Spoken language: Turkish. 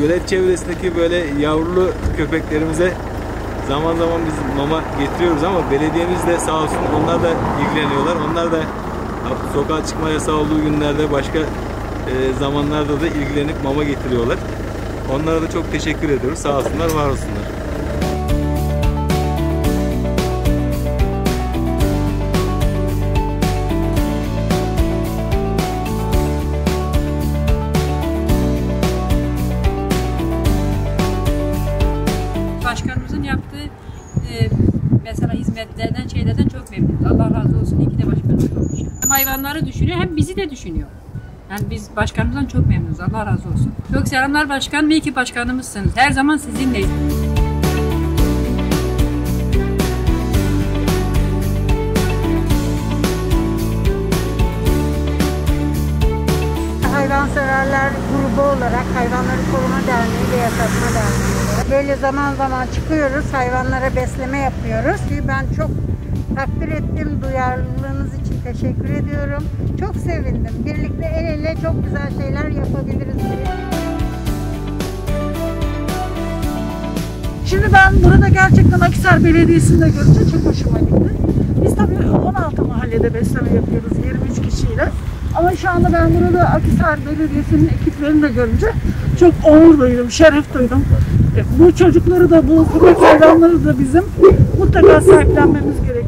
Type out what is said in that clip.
gölet çevresindeki böyle yavrulu köpeklerimize zaman zaman biz mama getiriyoruz ama belediyemiz de sağ olsun, onlar da ilgileniyorlar. Onlar da sokağa çıkma yasağı olduğu günlerde, başka zamanlarda da ilgilenip mama getiriyorlar. Onlara da çok teşekkür ediyoruz. Sağ olsunlar, var olsunlar. Başkanımızın yaptığı mesela hizmetlerden, şeylerden çok memnunuz. Allah razı olsun. İyi ki de başkanımız olmuş. Hem hayvanları düşünüyor hem bizi de düşünüyor. Yani biz başkanımızdan çok memnunuz. Allah razı olsun. Çok selamlar başkanım. İyi ki başkanımızsınız. Her zaman sizinleyiz. Hayvanseverler grubu olarak Hayvanları Koruma Derneği ve Yaşatma Derneği olarak böyle zaman zaman çıkıyoruz, hayvanlara besleme yapıyoruz. Ben çok takdir ettim, duyarlılığınız için teşekkür ediyorum. Çok sevindim. Birlikte el ele çok güzel şeyler yapabiliriz diye. Şimdi ben burada gerçekten Akhisar Belediyesi'nde görünce çok hoşuma gitti. Biz tabii 16 mahallede besleme yapıyoruz 23 kişiyle. Ama şu anda ben burada Akhisar Belediyesi'nin ekiplerini de görünce çok onur duydum, şeref duydum. Bu çocukları da, bu köpek hayvanları da bizim mutlaka sahiplenmemiz gerekiyor.